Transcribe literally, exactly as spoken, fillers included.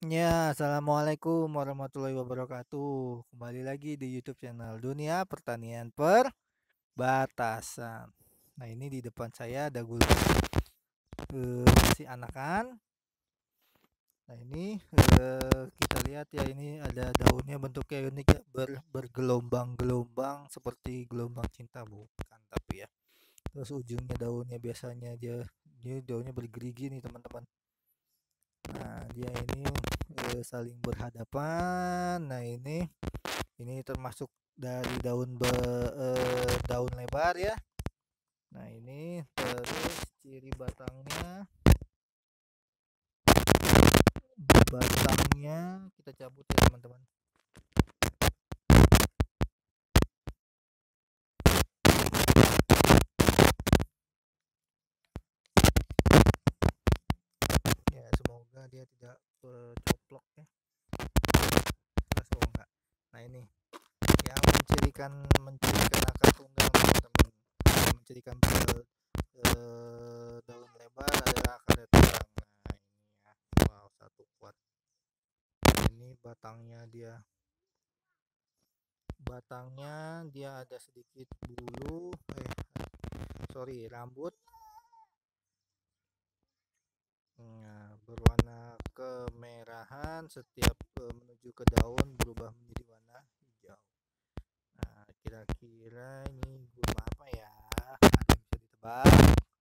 Ya, assalamualaikum warahmatullahi wabarakatuh. Kembali lagi di YouTube channel Dunia Pertanian Perbatasan. Nah, ini di depan saya ada gulma eh, masih anakan. Nah, ini eh, kita lihat ya, ini ada daunnya bentuknya unik ya, ber- bergelombang-gelombang seperti gelombang cinta, bukan tapi ya. Terus ujungnya daunnya biasanya dia dia daunnya bergerigi nih teman-teman. Nah, dia ini eh, saling berhadapan. Nah, ini ini termasuk dari daun be, eh, daun lebar ya. Nah, ini terus ciri batangnya, batangnya kita cabut ya teman-teman. Ya, semoga dia tidak eh, coplok ya. Jelas oh enggak. Nah, ini yang mencirikan mencirikan akar tunggal teman-teman. Yang mencirikan eh, eh, daun lebar adalah akarnya tunggal. Nah, ini ya. Wow, satu kuat. Ini batangnya dia batangnya dia ada sedikit bulu eh sorry rambut. Nah, berwarna kemerahan setiap eh, menuju ke daun berubah menjadi warna hijau. Nah, kira-kira ini gulma apa ya, ada yang bisa ditebak?